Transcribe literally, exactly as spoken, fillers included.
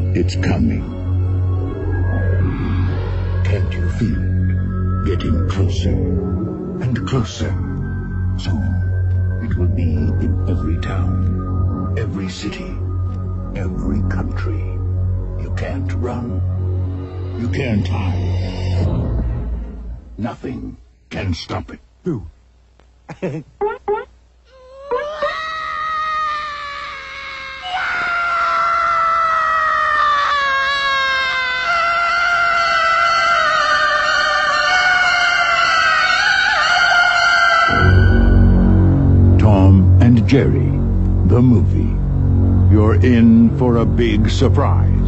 It's coming. Can't you feel it? Getting closer and closer. Soon, it will be in every town, every city, every country. You can't run. You can't hide. Nothing can stop it. Who? Tom and Jerry, the movie. You're in for a big surprise.